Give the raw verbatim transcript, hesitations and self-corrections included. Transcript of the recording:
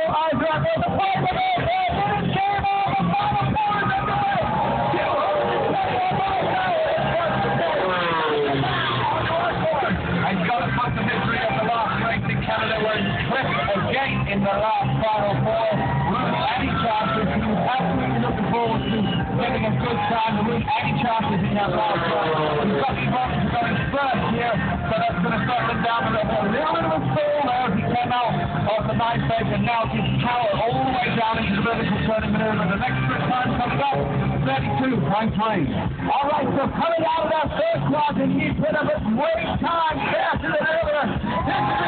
eyes are on the point of it. It's game on the final four is underway. And got to put the victory of the last race in Canada where it's clipped again in the last final four. Any chances, he was absolutely looking forward to getting a good time to win any chances in that last one. He's got the advantage of going first here, so that's going to settle him down a little bit. A little bit of a stall there as he came out of the ninth place and now just cower all the way down into the vertical turning maneuver. The next sprint time coming up, thirty-two point three. All right, so coming out of that first quadrant, he's put up a great time faster than ever. This is